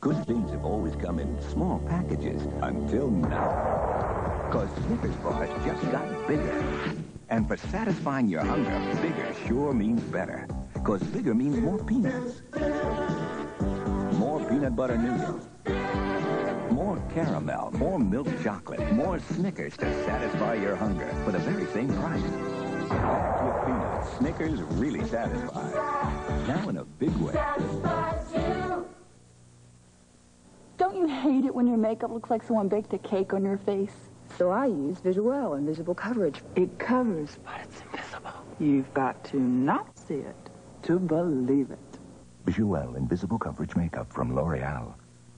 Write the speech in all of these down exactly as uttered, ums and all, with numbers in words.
Good things have always come in small packages until now. Because Snickers bars just got bigger. And for satisfying your hunger, bigger sure means better. Because bigger means more peanuts. More peanut butter noodles. More caramel, more milk chocolate, more Snickers to satisfy your hunger for the very same price. Packed with peanuts, Snickers really satisfies. Now in a big way. Don't you hate it when your makeup looks like someone baked a cake on your face? So I use Visuel Invisible Coverage. It covers, but it's invisible. You've got to not see it to believe it. Visuel Invisible Coverage Makeup from L'Oreal.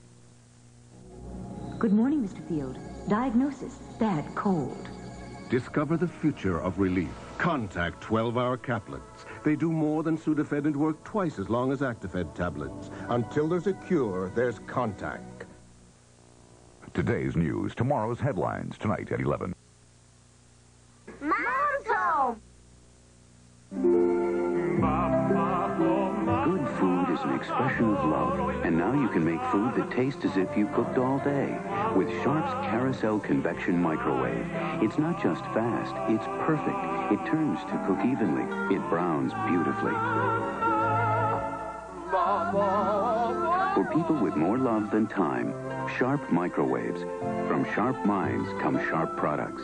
Good morning, Mister Field. Diagnosis, bad cold. Discover the future of relief. Contact twelve hour caplets. They do more than Sudafed and work twice as long as Actifed tablets. Until there's a cure, there's Contact. Today's news, tomorrow's headlines, tonight at eleven. Mom's home! Good food is an expression of love, and now you can make food that tastes as if you cooked all day with Sharp's Carousel Convection Microwave. It's not just fast, it's perfect. It turns to cook evenly. It browns beautifully. For people with more love than time, Sharp Microwaves. From sharp minds come sharp products.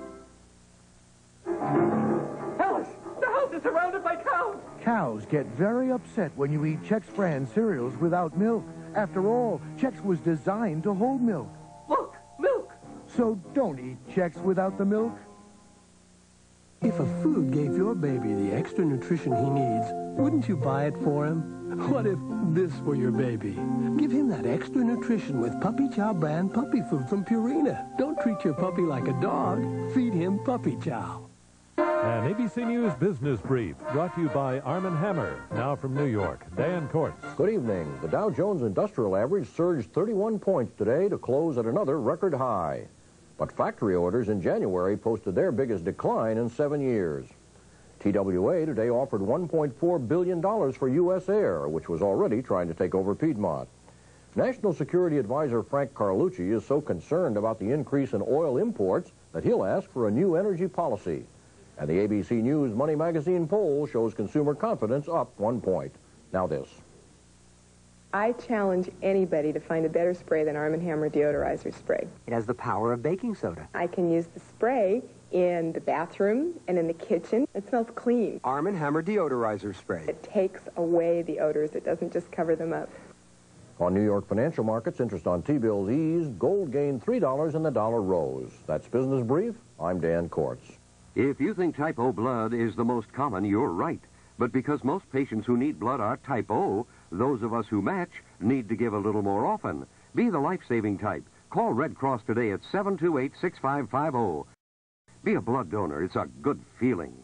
Alice, the house is surrounded by cows. Cows get very upset when you eat Chex brand cereals without milk. After all, Chex was designed to hold milk. Look, milk. So don't eat Chex without the milk. If a food gave your baby the extra nutrition he needs, wouldn't you buy it for him? What if this were your baby? Give him that extra nutrition with Puppy Chow brand puppy food from Purina. Don't treat your puppy like a dog. Feed him Puppy Chow. An A B C News Business Brief brought to you by Arm and Hammer. Now from New York, Dan Kortz. Good evening. The Dow Jones Industrial Average surged thirty-one points today to close at another record high. But factory orders in January posted their biggest decline in seven years. T W A today offered one point four billion dollars for U S Air, which was already trying to take over Piedmont. National Security Advisor Frank Carlucci is so concerned about the increase in oil imports that he'll ask for a new energy policy. And the A B C News Money Magazine poll shows consumer confidence up one point. Now this. I challenge anybody to find a better spray than Arm and Hammer deodorizer spray. It has the power of baking soda. I can use the spray in the bathroom and in the kitchen. It smells clean. Arm and Hammer deodorizer spray. It takes away the odors. It doesn't just cover them up. On New York financial markets, interest on T-bills eased. Gold gained three dollars and the dollar rose. That's Business Brief. I'm Dan Kortz. If you think type O blood is the most common, you're right. But because most patients who need blood are type O, those of us who match need to give a little more often. Be the life-saving type. Call Red Cross today at seven two eight, six five five zero. Be a blood donor. It's a good feeling.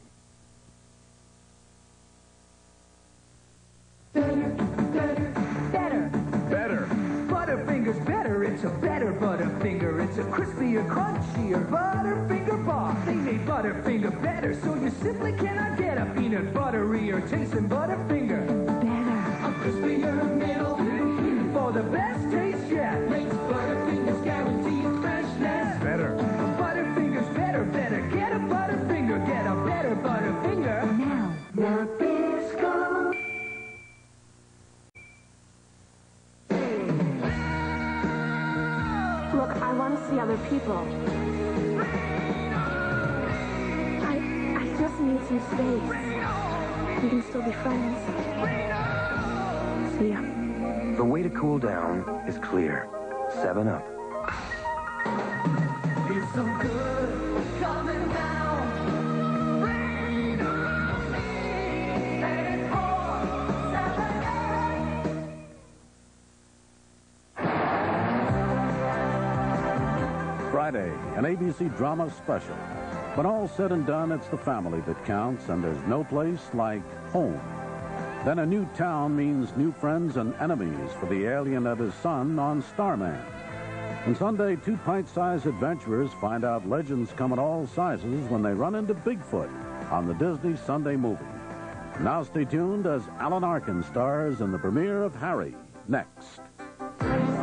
Better, better, better. Better. Butterfinger's better. It's a better Butterfinger. It's a crispier, crunchier Butterfinger bar. They made Butterfinger better, so you simply cannot get a peanut butterier taste than Butterfinger. Better. A crispier middle for the best taste yet. Makes Butterfinger's guaranteed freshness. Better. Butterfinger's better, better. Get a Butterfinger. Get a better Butterfinger. Now, Nabisco. Look, I want to see other people. I, I just need some space. We can still be friends. See ya. The way to cool down is clear. Seven Up. It's so good coming down. Rain on me. And four, seven, Friday, an A B C drama special. When all's said and done, it's the family that counts, and there's no place like home. Then a new town means new friends and enemies for the alien and his son on Starman. And Sunday, two pint-sized adventurers find out legends come in all sizes when they run into Bigfoot on the Disney Sunday movie. Now stay tuned as Alan Arkin stars in the premiere of Harry, next.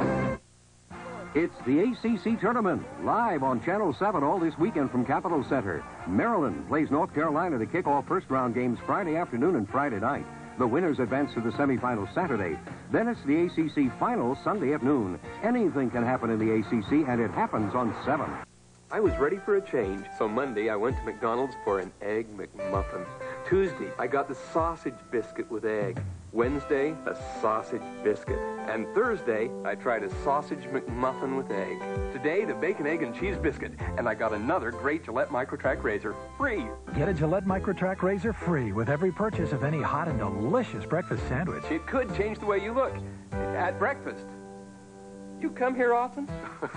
It's the A C C Tournament, live on Channel seven all this weekend from Capitol Center. Maryland plays North Carolina to kick off first-round games Friday afternoon and Friday night. The winners advance to the semifinals Saturday. Then it's the A C C Finals Sunday at noon. Anything can happen in the A C C, and it happens on seven. I was ready for a change, so Monday I went to McDonald's for an Egg McMuffin. Tuesday, I got the sausage biscuit with egg. Wednesday, a sausage biscuit. And Thursday, I tried a sausage McMuffin with egg. Today, the bacon, egg, and cheese biscuit. And I got another great Gillette Microtrack razor, free. Get a Gillette Microtrack razor free with every purchase of any hot and delicious breakfast sandwich. It could change the way you look at breakfast. You come here often?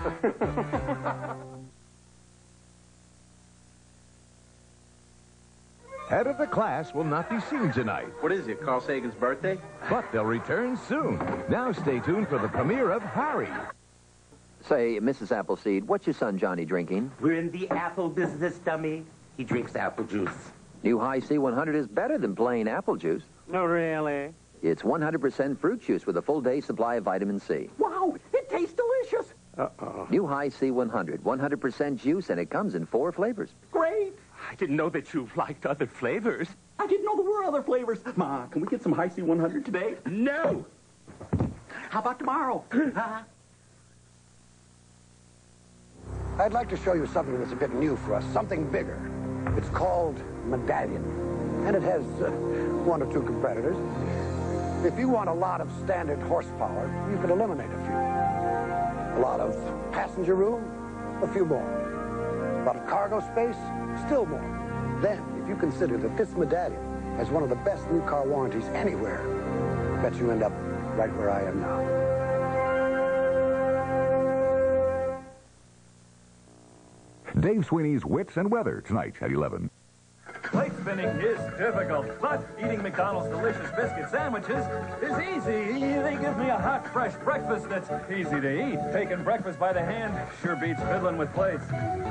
Head of the class will not be seen tonight. What is it, Carl Sagan's birthday? But they'll return soon. Now stay tuned for the premiere of Harry. Say, Missus Appleseed, what's your son Johnny drinking? We're in the apple business, dummy. He drinks apple juice. New High C one hundred is better than plain apple juice. No, really? It's one hundred percent fruit juice with a full day supply of vitamin C. Wow, it tastes delicious. Uh-oh. New High C one hundred, one hundred percent juice, and it comes in four flavors. Great. I didn't know that you liked other flavors. I didn't know there were other flavors. Ma, can we get some High C one hundred today? No. How about tomorrow? I'd like to show you something that's a bit new for us, something bigger. It's called Medallion, and it has uh, one or two competitors. If you want a lot of standard horsepower, you can eliminate a few. A lot of passenger room, a few more. A lot of cargo space, still more. Then, if you consider that this Medallion has one of the best new car warranties anywhere, I bet you end up right where I am now. Dave Sweeney's Wits and Weather tonight at eleven. Plate spinning is difficult, but eating McDonald's delicious biscuit sandwiches is easy. They give me a hot, fresh breakfast that's easy to eat. Taking breakfast by the hand sure beats fiddling with plates.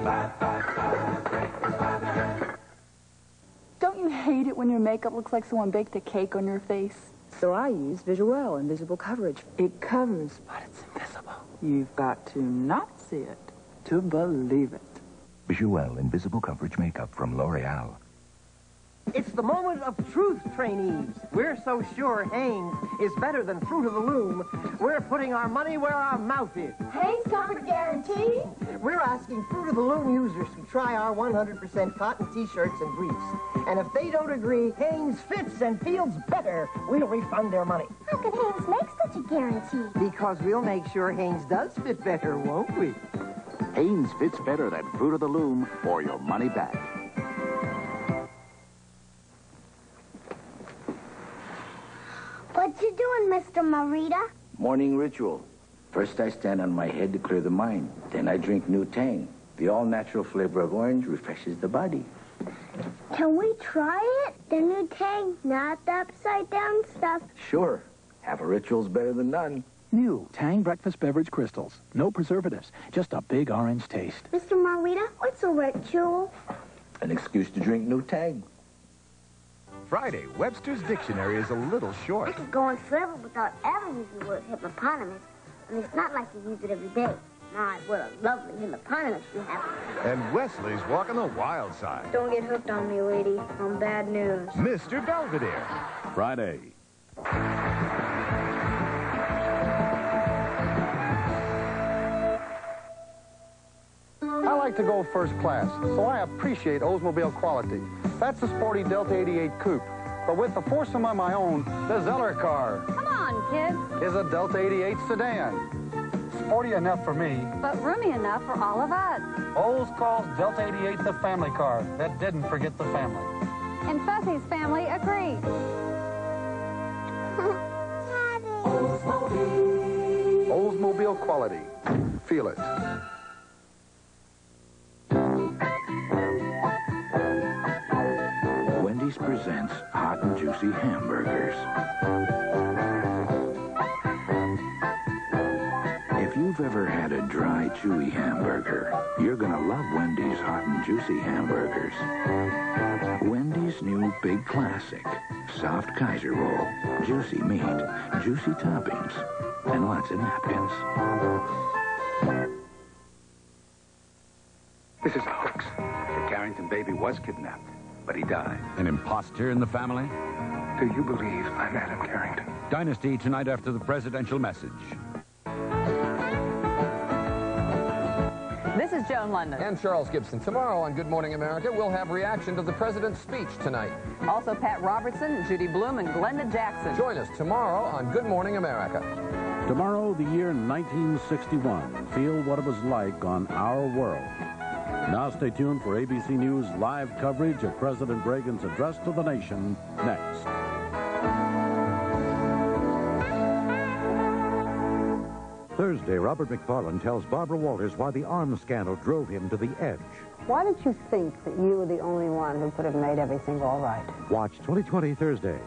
Don't you hate it when your makeup looks like someone baked a cake on your face? So I use Visuel Invisible Coverage. It covers, but it's invisible. You've got to not see it to believe it. Visuel Invisible Coverage Makeup from L'Oreal. It's the moment of truth, trainees. We're so sure Hanes is better than Fruit of the Loom, we're putting our money where our mouth is. Hanes Comfort Guarantee? We're asking Fruit of the Loom users to try our one hundred percent cotton T-shirts and briefs. And if they don't agree Hanes fits and feels better, we'll refund their money. How can Hanes make such a guarantee? Because we'll make sure Hanes does fit better, won't we? Hanes fits better than Fruit of the Loom, or your money back. What you doing, Mister Marita? Morning ritual. First I stand on my head to clear the mind. Then I drink New Tang. The all-natural flavor of orange refreshes the body. Can we try it? The new Tang, not the upside-down stuff. Sure. Half a ritual's better than none. New Tang Breakfast Beverage Crystals. No preservatives. Just a big orange taste. Mister Marita, what's a ritual? An excuse to drink New Tang. Friday, Webster's Dictionary is a little short. I could go on forever without ever using the word hippopotamus. I mean, it's not like you use it every day. My, what a lovely hippopotamus you have. And Wesley's walking the wild side. Don't get hooked on me, lady. I'm bad news. Mister Belvedere. Friday. I like to go first class, so I appreciate Oldsmobile quality. That's the sporty Delta eighty-eight Coupe. But with the foursome of my own, the Zeller car Come on, kids. is a Delta eighty-eight sedan. Sporty enough for me. But roomy enough for all of us. Olds calls Delta eighty-eight the family car that didn't forget the family. And Fuzzy's family agrees. Oldsmobile quality. Feel it. Wendy's presents hot and juicy hamburgers. If you've ever had a dry, chewy hamburger, you're gonna love Wendy's hot and juicy hamburgers. Wendy's new big classic, soft Kaiser roll, juicy meat, juicy toppings, and lots of napkins. This is a hoax. The Carrington baby was kidnapped, but he died. An imposter in the family? Do you believe I'm Adam Carrington? Dynasty tonight after the presidential message. This is Joan London. And Charles Gibson. Tomorrow on Good Morning America, we'll have reaction to the president's speech tonight. Also Pat Robertson, Judy Blume, and Glenda Jackson. Join us tomorrow on Good Morning America. Tomorrow, the year nineteen sixty-one. Feel what it was like on our world. Now stay tuned for A B C News live coverage of President Reagan's address to the nation next. Thursday, Robert McFarland tells Barbara Walters why the arms scandal drove him to the edge. Why did you think that you were the only one who could have made everything all right? Watch twenty twenty Thursday.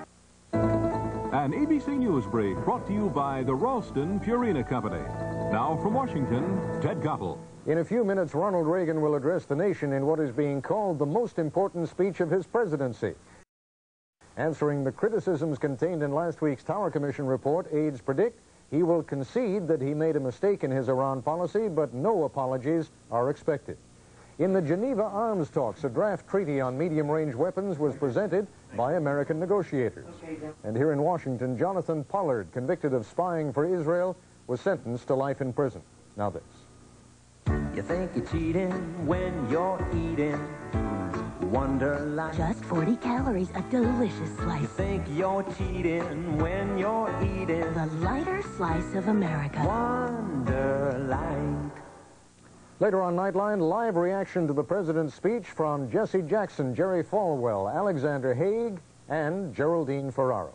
An A B C News brief brought to you by the Ralston Purina Company. Now from Washington, Ted Koppel. In a few minutes, Ronald Reagan will address the nation in what is being called the most important speech of his presidency. Answering the criticisms contained in last week's Tower Commission report, aides predict he will concede that he made a mistake in his Iran policy, but no apologies are expected. In the Geneva arms talks, a draft treaty on medium-range weapons was presented by American negotiators. And here in Washington, Jonathan Pollard, convicted of spying for Israel, was sentenced to life in prison. Now this. You think you're cheating when you're eating Wonderlight. Just forty calories, a delicious slice. You think you're cheating when you're eating the lighter slice of America. Wonderlight. Later on Nightline, live reaction to the president's speech from Jesse Jackson, Jerry Falwell, Alexander Haig, and Geraldine Ferraro.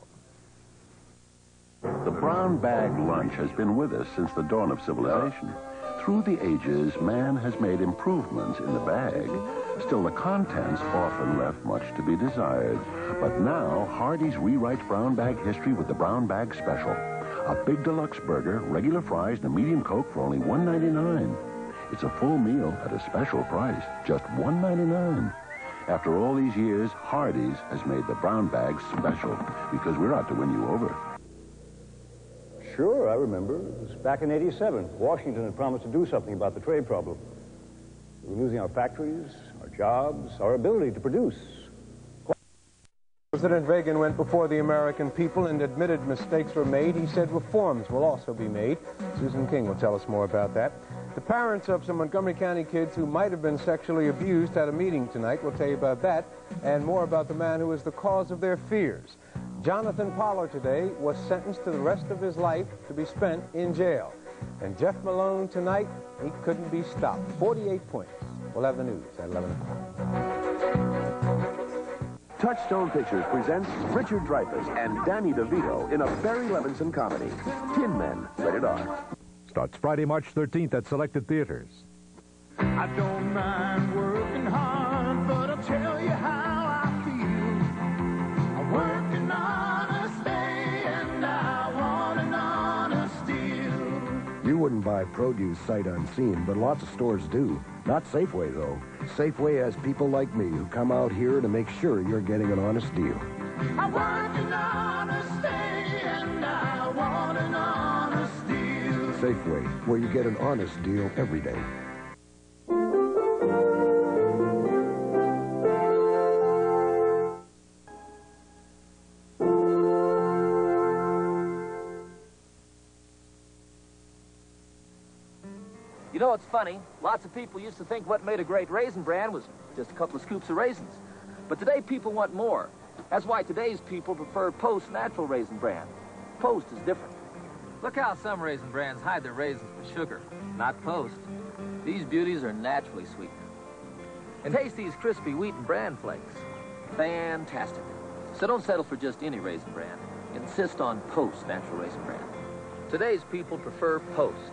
The brown bag lunch has been with us since the dawn of civilization. Through the ages, man has made improvements in the bag. Still, the contents often left much to be desired. But now, Hardee's rewrites brown bag history with the Brown Bag Special. A big deluxe burger, regular fries, and a medium Coke for only one ninety-nine. It's a full meal at a special price, just one ninety-nine. After all these years, Hardee's has made the brown bag special because we're out to win you over. Sure, I remember. It was back in eighty-seven. Washington had promised to do something about the trade problem. We were losing our factories, our jobs, our ability to produce. President Reagan went before the American people and admitted mistakes were made. He said reforms will also be made. Susan King will tell us more about that. The parents of some Montgomery County kids who might have been sexually abused had a meeting tonight. We'll tell you about that and more about the man who was the cause of their fears. Jonathan Pollard today was sentenced to the rest of his life to be spent in jail. And Jeff Malone tonight, he couldn't be stopped. forty-eight points. We'll have the news at eleven o'clock. Touchstone Pictures presents Richard Dreyfuss and Danny DeVito in a Barry Levinson comedy, Tin Men, rated R. Starts Friday, March thirteenth at selected theaters. I don't mind working hard, but I'll tell you how I feel. I work an honest day, and I want an honest deal. You wouldn't buy produce sight unseen, but lots of stores do. Not Safeway, though. Safeway has people like me who come out here to make sure you're getting an honest deal. I work an honest day, and I want an honest deal. Safeway, where you get an honest deal every day. You know, it's funny. Lots of people used to think what made a great Raisin Bran was just a couple of scoops of raisins. But today, people want more. That's why today's people prefer Post Natural Raisin Bran. Post is different. Look how some Raisin Brans hide their raisins with sugar, not Post. These beauties are naturally sweetened. And taste these crispy wheat and bran flakes. Fantastic. So don't settle for just any Raisin Bran. Insist on Post Natural Raisin Bran. Today's people prefer Post.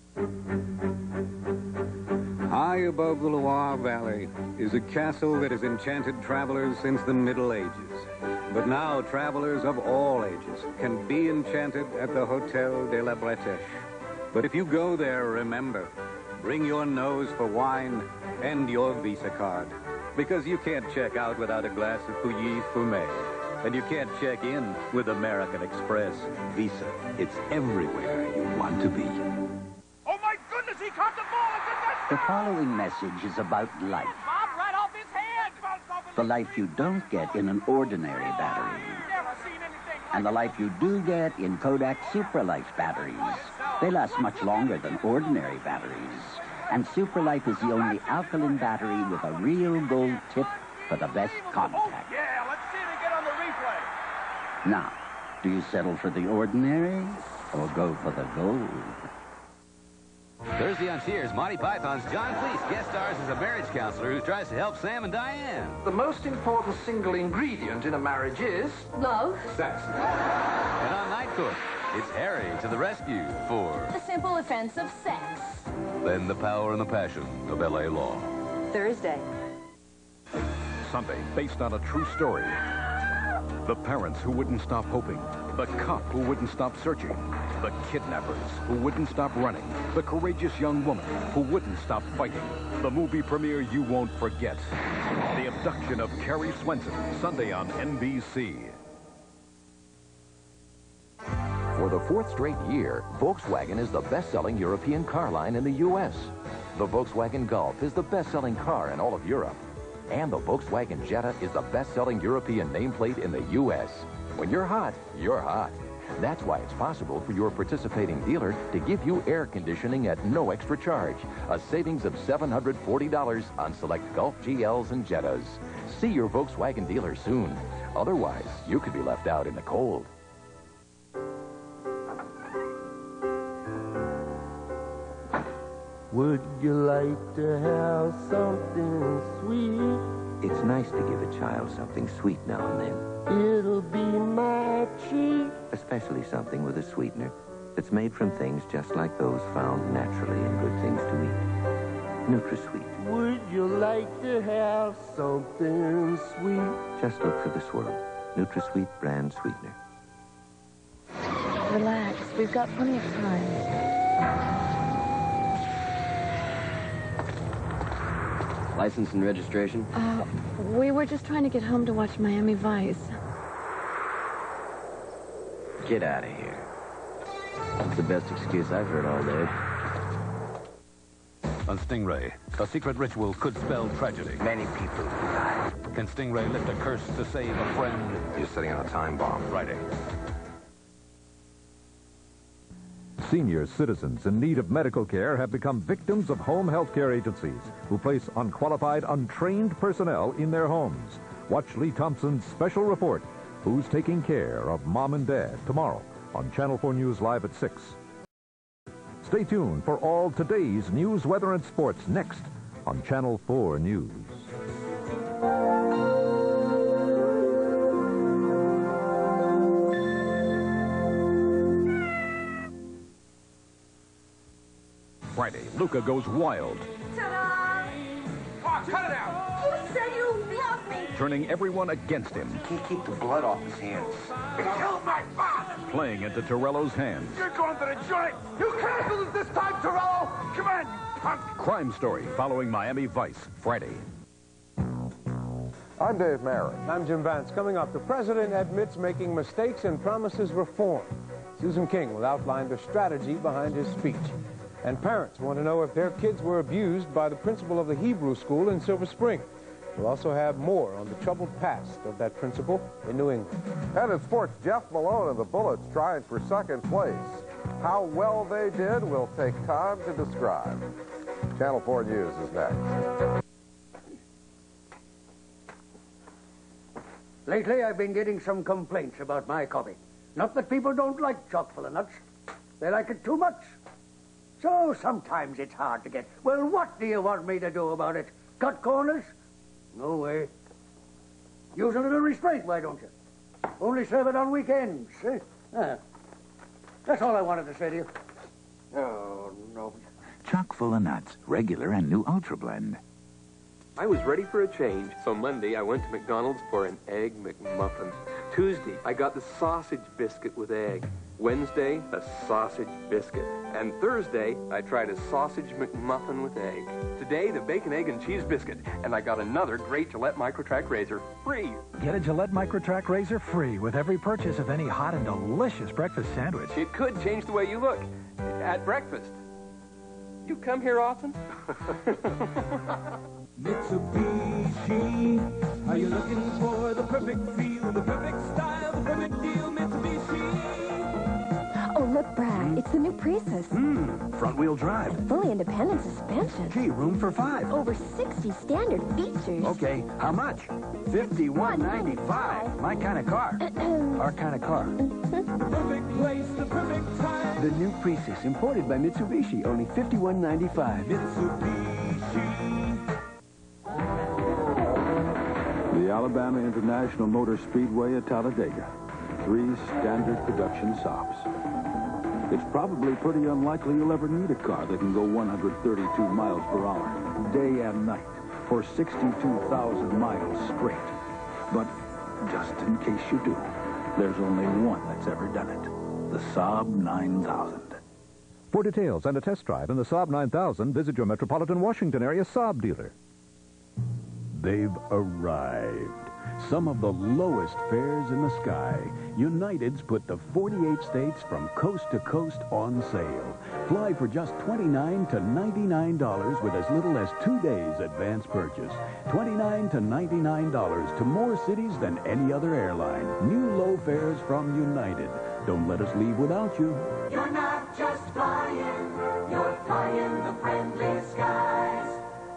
High above the Loire Valley is a castle that has enchanted travelers since the Middle Ages. But now travelers of all ages can be enchanted at the Hotel de la Bretèche. But if you go there, remember, bring your nose for wine and your Visa card. Because you can't check out without a glass of Pouilly Fumé. And you can't check in with American Express Visa. It's everywhere you want to be. Oh, my goodness! The following message is about life. Bob, right off his head! The life you don't get in an ordinary battery. And the life you do get in Kodak Supralife batteries. They last much longer than ordinary batteries. And Supralife is the only alkaline battery with a real gold tip for the best contact. Yeah, let's see it again on the replay. Now, do you settle for the ordinary or go for the gold? Thursday on Cheers, Monty Python's John Cleese guest stars as a marriage counselor who tries to help Sam and Diane. The most important single ingredient in a marriage is... love. Sex. And on Night Court, it's Harry to the rescue for... the simple offense of sex. Then the power and the passion of L A law. Thursday. Sunday, based on a true story. The parents who wouldn't stop hoping. The cop who wouldn't stop searching. The kidnappers who wouldn't stop running. The courageous young woman who wouldn't stop fighting. The movie premiere you won't forget. The Abduction of Carrie Swenson, Sunday on N B C. For the fourth straight year, Volkswagen is the best-selling European car line in the U S The Volkswagen Golf is the best-selling car in all of Europe. And the Volkswagen Jetta is the best-selling European nameplate in the U S When you're hot, you're hot. That's why it's possible for your participating dealer to give you air conditioning at no extra charge. A savings of seven hundred forty dollars on select Golf G Ls and Jettas. See your Volkswagen dealer soon. Otherwise, you could be left out in the cold. Would you like to have something sweet? It's nice to give a child something sweet now and then. It'll be my treat. Especially something with a sweetener that's made from things just like those found naturally in good things to eat. NutraSweet. Would you like to have something sweet? Just look for the swirl. NutraSweet brand sweetener. Relax. We've got plenty of time. License and registration? Uh, we were just trying to get home to watch Miami Vice. Get out of here. That's the best excuse I've heard all day. On Stingray, a secret ritual could spell tragedy. Many people die. Can Stingray lift a curse to save a friend? You're setting on a time bomb. Friday. Senior citizens in need of medical care have become victims of home health care agencies who place unqualified, untrained personnel in their homes. Watch Lee Thompson's special report, Who's Taking Care of Mom and Dad, tomorrow on Channel four News Live at six. Stay tuned for all today's news, weather, and sports next on Channel four News. Friday, Luca goes wild, Ta-da! Oh, cut it out! Who said you love me? turning everyone against him, Can't keep the blood off his hands. He killed my father! playing into Torello's hands. You're going to the joint! You can't lose this time, Torello! Come on, you punk! Crime Story following Miami Vice, Friday. I'm Dave Marin. I'm Jim Vance. Coming up, the president admits making mistakes and promises reform. Susan King will outline the strategy behind his speech. And parents want to know if their kids were abused by the principal of the Hebrew school in Silver Spring. We'll also have more on the troubled past of that principal in New England. And in sports, Jeff Malone and the Bullets trying for second place. How well they did will take time to describe. Channel four News is next. Lately, I've been getting some complaints about my coffee. Not that people don't like chock-full of nuts. They like it too much. So sometimes it's hard to get. Well, what do you want me to do about it? Cut corners? No way. Use a little restraint, why don't you? Only serve it on weekends. Eh? Ah. That's all I wanted to say to you. Oh, no. Chock full of nuts, regular and new Ultra Blend. I was ready for a change, so Monday I went to McDonald's for an Egg McMuffin. Tuesday, I got the sausage biscuit with egg. Wednesday, a sausage biscuit. And Thursday, I tried a sausage McMuffin with egg. Today, the bacon, egg, and cheese biscuit. And I got another great Gillette Microtrack razor, free. Get a Gillette Microtrack razor free with every purchase of any hot and delicious breakfast sandwich. It could change the way you look at breakfast. You come here often? Mitsubishi, are you looking for the perfect feel, the perfect style, the perfect deal? Mitsubishi. Oh, look, Brad, it's the new Prius. Hmm, front-wheel drive. And fully independent suspension. Gee, room for five. Over sixty standard features. Okay, how much? fifty-one ninety-five. My kind of car. Our kind of car. Perfect place, the perfect time. The new Prius, imported by Mitsubishi, only fifty-one ninety-five. Mitsubishi. The Alabama International Motor Speedway at Talladega. Three standard production stops. It's probably pretty unlikely you'll ever need a car that can go one hundred thirty-two miles per hour, day and night, for sixty-two thousand miles straight. But just in case you do, there's only one that's ever done it. The Saab nine thousand. For details and a test drive in the Saab nine thousand, visit your metropolitan Washington area Saab dealer. They've arrived. Some of the lowest fares in the sky. United's put the forty-eight states from coast to coast on sale. Fly for just twenty-nine to ninety-nine dollars with as little as two days advance purchase. twenty-nine to ninety-nine dollars to more cities than any other airline. New low fares from United. Don't let us leave without you. You're not just flying, you're flying the friendly skies.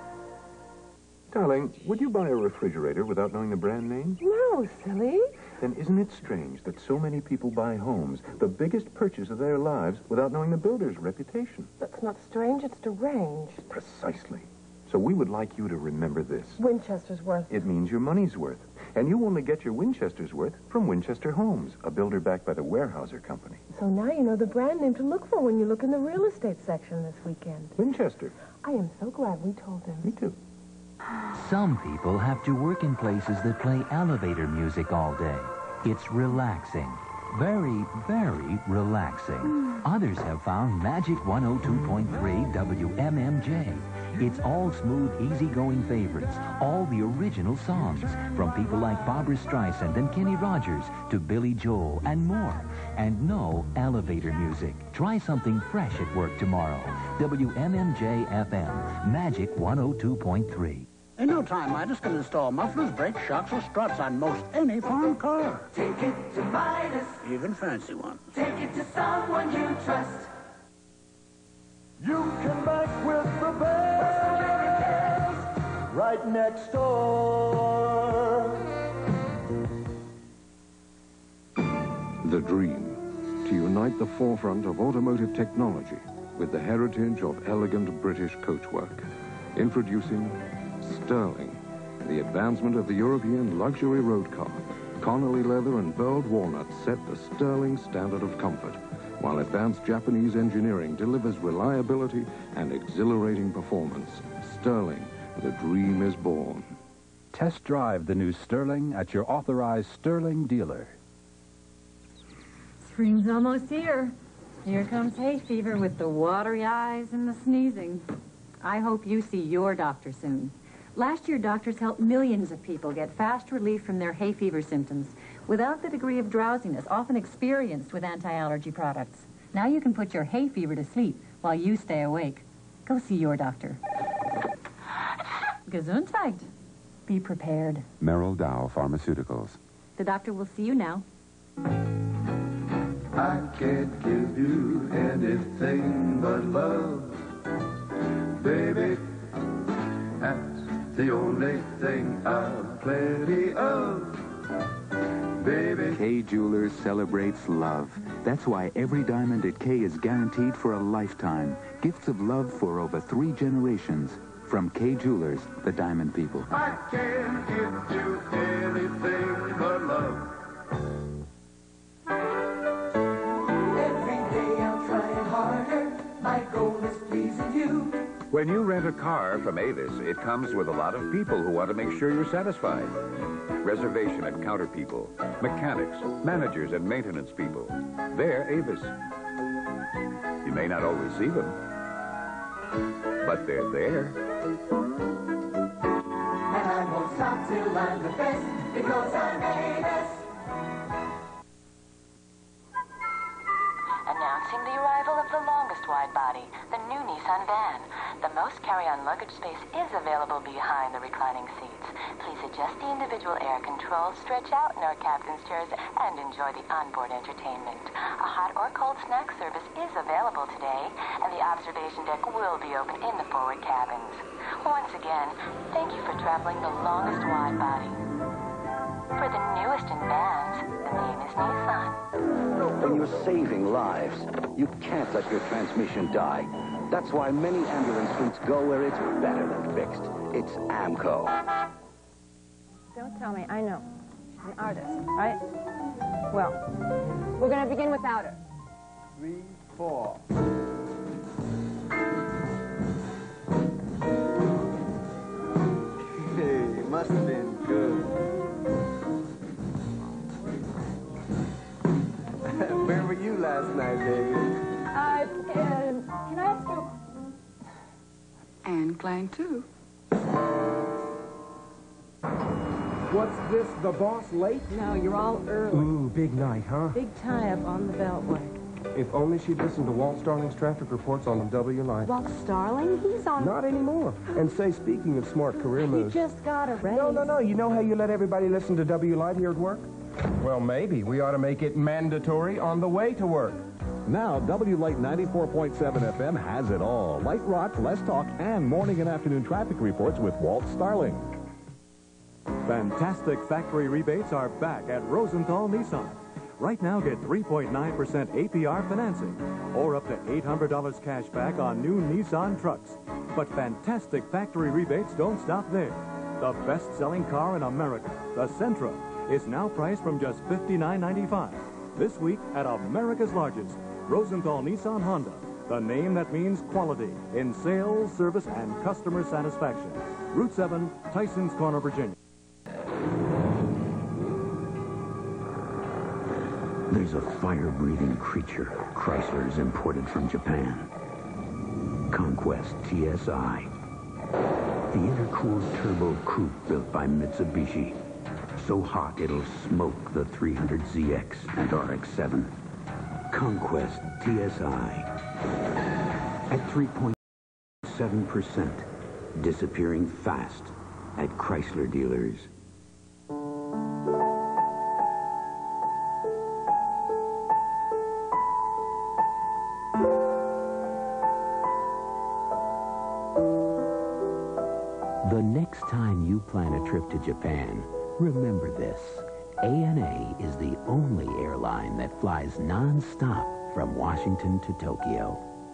Darling, would you buy a refrigerator without knowing the brand name? No, silly. Then isn't it strange that so many people buy homes, the biggest purchase of their lives, without knowing the builder's reputation? That's not strange, it's deranged. Precisely. So we would like you to remember this. Winchester's worth. It means your money's worth. And you only get your Winchester's worth from Winchester Homes, a builder backed by the Weyerhaeuser Company. So now you know the brand name to look for when you look in the real estate section this weekend. Winchester. I am so glad we told him. Me too. Some people have to work in places that play elevator music all day. It's relaxing. Very, very relaxing. Others have found Magic one oh two point three W M M J. It's all smooth, easygoing favorites, all the original songs, from people like Barbra Streisand and Kenny Rogers to Billy Joel and more. And no elevator music. Try something fresh at work tomorrow. W M M J F M, Magic one oh two point three. In no time, Midas can install mufflers, brakes, shocks, or struts on most any farm car. Take it to Midas. Even fancy ones. Take it to someone you trust. You can bank with the best right next door. The dream, to unite the forefront of automotive technology with the heritage of elegant British coachwork. Introducing Sterling, the advancement of the European luxury road car. Connolly leather and burled walnut set the Sterling standard of comfort, while advanced Japanese engineering delivers reliability and exhilarating performance. Sterling, the dream is born. Test drive the new Sterling at your authorized Sterling dealer. Spring's almost here. Here comes hay fever with the watery eyes and the sneezing. I hope you see your doctor soon. Last year, doctors helped millions of people get fast relief from their hay fever symptoms without the degree of drowsiness often experienced with anti-allergy products. Now you can put your hay fever to sleep while you stay awake. Go see your doctor. Gesundheit. Be prepared. Merrill Dow Pharmaceuticals. The doctor will see you now. I can't give you anything but love, baby. That's the only thing I've plenty of, baby. Kay Jewelers celebrates love. That's why every diamond at Kay is guaranteed for a lifetime. Gifts of love for over three generations. From Kay Jewelers, the diamond people. I can't give you anything but love. Every day I'm trying harder. My goal is pleasing you. When you rent a car from Avis, it comes with a lot of people who want to make sure you're satisfied. Reservation and counter people, mechanics, managers, and maintenance people. They're Avis. You may not always see them, but they're there. And I won't stop till I'm the best, because I'm Avis. Announcing the arrival of the longest wide body, the new Nissan van. The most carry-on luggage space is available behind the reclining seats. Please adjust the individual air controls, stretch out in our captain's chairs, and enjoy the onboard entertainment. A hot or cold snack service is available today, and the observation deck will be open in the forward cabins. Once again, thank you for traveling the longest wide body. For the newest in vans, the name is Nissan. When you're saving lives, you can't let your transmission die. That's why many ambulance routes go where it's better than fixed. It's AMCO. Don't tell me, I know. She's an artist, right? Well, we're gonna begin without her. Three, four. Hey, must have been good. Where were you last night, baby? Uh, uh, can I ask you? And Glenn, too. What's this, the boss late? No, you're all early. Ooh, big night, huh? Big tie-up on the Beltway. If only she'd listened to Walt Starling's traffic reports on the W line. Walt Starling? He's on... Not anymore. And say, speaking of smart career moves... He just got a raise. No, no, no. You know how you let everybody listen to W Light here at work? Well, maybe. We ought to make it mandatory on the way to work. Now, W Light ninety-four point seven F M has it all. Light rock, less talk, and morning and afternoon traffic reports with Walt Starling. Fantastic factory rebates are back at Rosenthal Nissan. Right now, get three point nine percent A P R financing or up to eight hundred dollars cash back on new Nissan trucks. But fantastic factory rebates don't stop there. The best-selling car in America, the Sentra, is now priced from just fifty-nine ninety-five. This week at America's largest, Rosenthal Nissan Honda, the name that means quality in sales, service, and customer satisfaction. Route seven, Tysons Corner, Virginia. There's a fire-breathing creature Chrysler's imported from Japan. Conquest T S I. The intercooled turbo coupe built by Mitsubishi. So hot it'll smoke the three hundred Z X and R X seven. Conquest T S I. At three point seven percent. Disappearing fast at Chrysler dealers. The next time you plan a trip to Japan, remember this. A N A is the only airline that flies non-stop from Washington to Tokyo.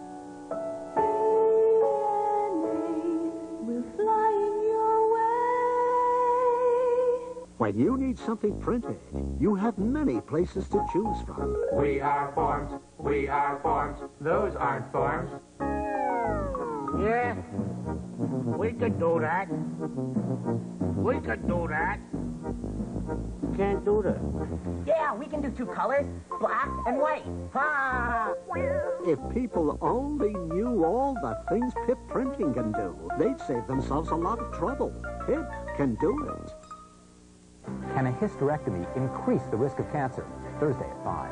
When you need something printed, you have many places to choose from. We are forms. We are forms. Those aren't forms. Yeah, we could do that. We could do that. Can't do that. Yeah, we can do two colors, black and white. Ha! If people only knew all the things Pip Printing can do, they'd save themselves a lot of trouble. Pip can do it. Can a hysterectomy increase the risk of cancer? Thursday at five.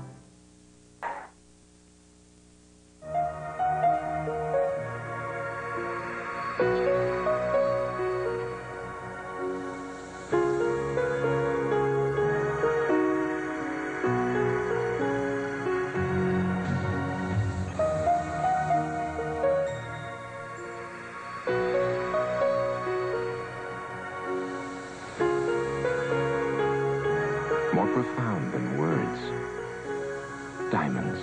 More profound than words. Diamonds.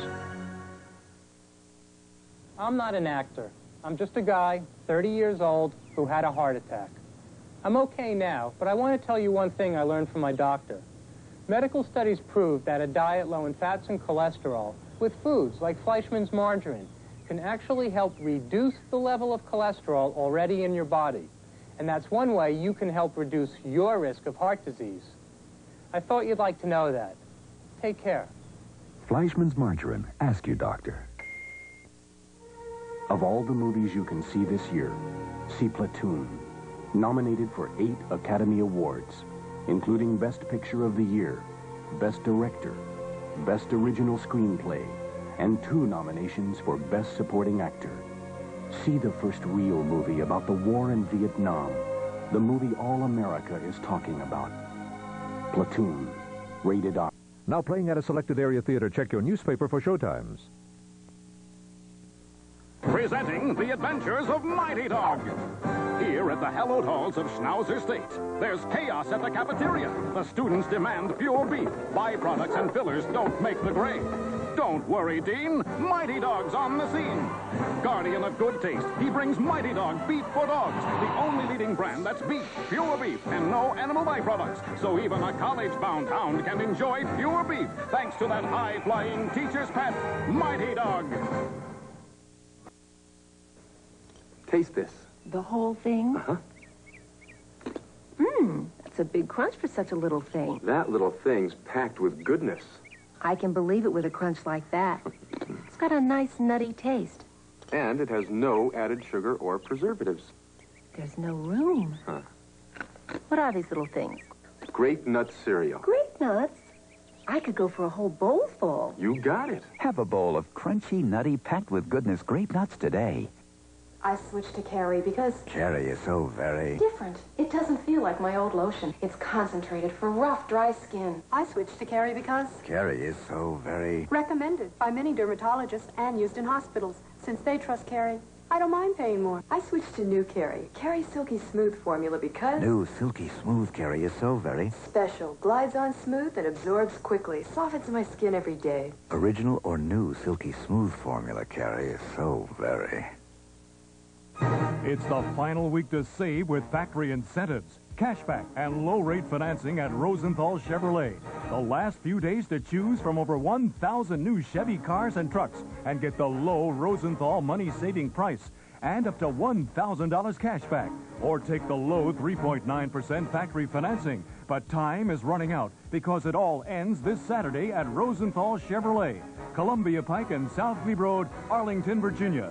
I'm not an actor. I'm just a guy, thirty years old, who had a heart attack. I'm okay now, but I want to tell you one thing I learned from my doctor. Medical studies prove that a diet low in fats and cholesterol, with foods like Fleischmann's margarine, can actually help reduce the level of cholesterol already in your body. And that's one way you can help reduce your risk of heart disease. I thought you'd like to know that. Take care. Fleischmann's Margarine. Ask your doctor. Of all the movies you can see this year, see Platoon, nominated for eight Academy Awards, including Best Picture of the Year, Best Director, Best Original Screenplay, and two nominations for Best Supporting Actor. See the first real movie about the war in Vietnam. The movie all America is talking about. Platoon. Rated R. Now playing at a selected area theater. Check your newspaper for showtimes. Presenting the adventures of Mighty Dog. Here at the hallowed halls of Schnauzer State, there's chaos at the cafeteria. The students demand pure beef. Byproducts and fillers don't make the grade. Don't worry, Dean. Mighty Dog's on the scene. Guardian of good taste, he brings Mighty Dog Beef for Dogs, the only leading brand that's beef, pure beef, and no animal byproducts. So even a college-bound hound can enjoy pure beef, thanks to that high-flying teacher's pet, Mighty Dog. Taste this. The whole thing? Uh-huh. Mmm, that's a big crunch for such a little thing. That little thing's packed with goodness. I can believe it with a crunch like that. It's got a nice nutty taste. And it has no added sugar or preservatives. There's no room. Huh. What are these little things? Grape nut cereal. Grape nuts? I could go for a whole bowl full. You got it. Have a bowl of crunchy, nutty, packed with goodness grape nuts today. I switched to Carrie because... Carrie is so very... different. It doesn't feel like my old lotion. It's concentrated for rough, dry skin. I switched to Carrie because... Carrie is so very... recommended by many dermatologists and used in hospitals. Since they trust Carrie, I don't mind paying more. I switched to New Carrie. Carrie Silky Smooth formula because... New Silky Smooth Carrie is so very... special. Glides on smooth and absorbs quickly. Softens my skin every day. Original or new Silky Smooth formula Carrie is so very... It's the final week to save with factory incentives, cashback, and low-rate financing at Rosenthal Chevrolet. The last few days to choose from over one thousand new Chevy cars and trucks and get the low Rosenthal money-saving price and up to one thousand dollars cashback. Or take the low three point nine percent factory financing. But time is running out because it all ends this Saturday at Rosenthal Chevrolet, Columbia Pike and South Glebe Road, Arlington, Virginia.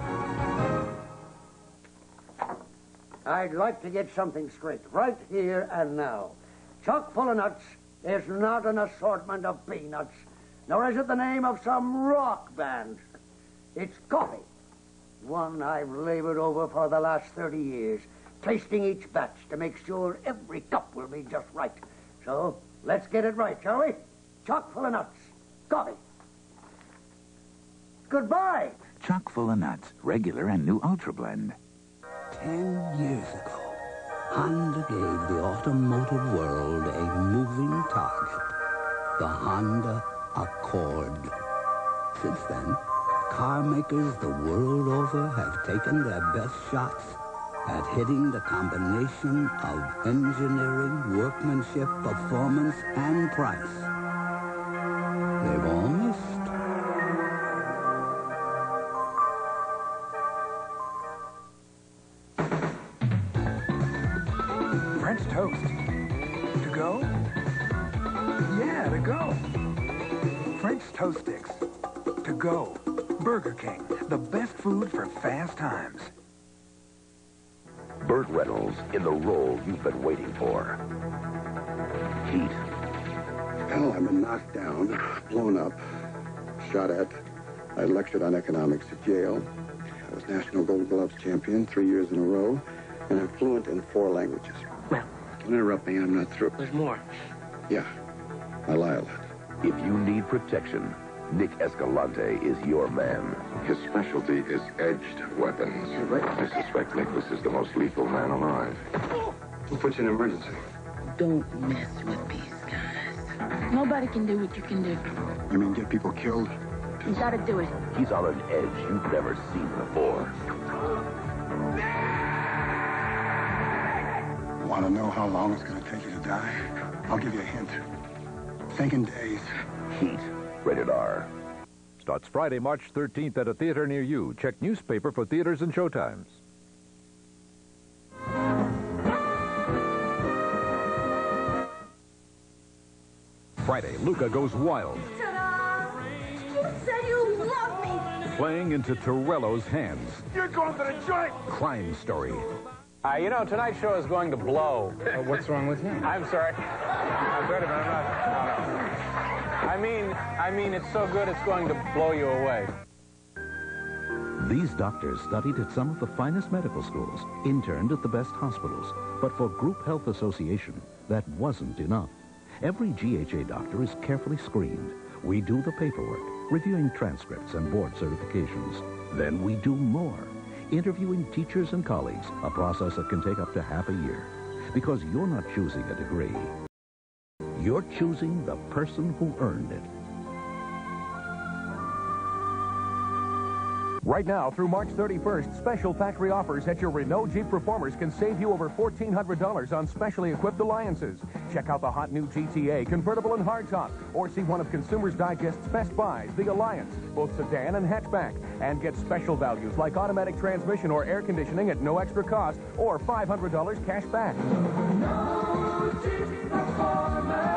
I'd like to get something straight, right here and now. Chock full of nuts is not an assortment of peanuts, nor is it the name of some rock band. It's coffee, one I've labored over for the last thirty years, tasting each batch to make sure every cup will be just right. So, let's get it right, shall we? Chock full of nuts, coffee. Goodbye. Chock full of nuts, regular and new Ultra Blend. Ten years ago, Honda gave the automotive world a moving target, the Honda Accord. Since then, car makers the world over have taken their best shots at hitting the combination of engineering, workmanship, performance, and price. They've all missed. French toast. To go? Yeah, to go. French toast sticks. To go. Burger King, the best food for fast times. Burt Reynolds in the role you've been waiting for. Heat. Hell, I've been knocked down, blown up, shot at. I lectured on economics at Yale. I was National Gold Gloves champion three years in a row, and I'm fluent in four languages. Well, don't interrupt me, I'm not through. There's more. Yeah, I lie a lot. If you need protection, Nick Escalante is your man. His specialty is edged weapons. I suspect Nicholas is the most lethal man alive. We'll put you in emergency. Don't mess with these guys. Nobody can do what you can do. You mean get people killed? You gotta do it. He's on an edge you've never seen before. Want to know how long it's going to take you to die? I'll give you a hint. Think in days. Heat. Rated R. Starts Friday, March thirteenth at a theater near you. Check newspaper for theaters and showtimes. Friday, Luca goes wild. Ta-da! You said you love me! Playing into Torello's hands. You're going to the joint! Crime Story. Uh, you know, tonight's show is going to blow. Uh, what's wrong with him? I'm sorry. I'm sorry, but I'm not. No, no. I'm mean, I mean, it's so good it's going to blow you away. These doctors studied at some of the finest medical schools, interned at the best hospitals. But for Group Health Association, that wasn't enough. Every G H A doctor is carefully screened. We do the paperwork, reviewing transcripts and board certifications. Then we do more, interviewing teachers and colleagues, a process that can take up to half a year. Because you're not choosing a degree. You're choosing the person who earned it. Right now, through March thirty-first, special factory offers at your Renault Jeep Performers can save you over fourteen hundred dollars on specially equipped Alliances. Check out the hot new G T A, convertible and hardtop, or see one of Consumers Digest's best buys, the Alliance, both sedan and hatchback, and get special values like automatic transmission or air conditioning at no extra cost, or five hundred dollars cash back. Renault Jeep Performers.